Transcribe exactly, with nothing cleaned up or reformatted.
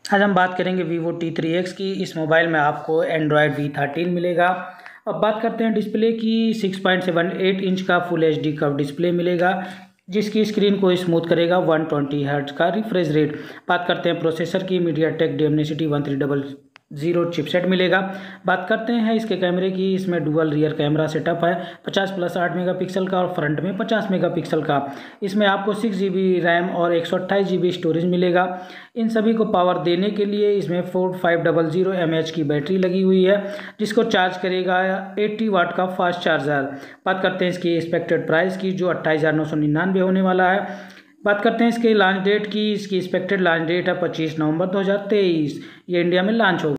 आज हम बात करेंगे वीवो टी थ्री एक्स की। इस मोबाइल में आपको एंड्रॉयड वी थर्टीन मिलेगा। अब बात करते हैं डिस्प्ले की। Six point seven eight inch का full H D curve display मिलेगा, जिसकी स्क्रीन को स्मूथ करेगा वन ट्वेंटी हर्ट्ज का रिफ्रेश रेट। बात करते हैं प्रोसेसर की। MediaTek Dimensity one three double zero chipset मिलेगा। बात करते हैं इसके कैमरे की। इसमें डुअल रियर कैमरा सेटअप है, पचास प्लस आठ मेगापिक्सल का और फ्रंट में पचास मेगापिक्सल का। इसमें आपको सिक्स जी बी रैम और एक सौ अट्ठाईस जी बी स्टोरेज मिलेगा। इन सभी को पावर देने के लिए इसमें four five double zero M H की बैटरी लगी हुई है, जिसको चार्ज करेगा अस्सी वाट का फास्ट चार्जर। बात करते हैं इसकी एक्सपेक्टेड प्राइस की, जो अट्ठाईस हज़ार नौ सौ निन्यानवे होने वाला है। बात करते हैं इसके लॉन्च डेट की। इसकी एक्सपेक्टेड लॉन्च डेट है पच्चीस नवंबर दो हज़ार तेईस। ये इंडिया में लॉन्च होगा।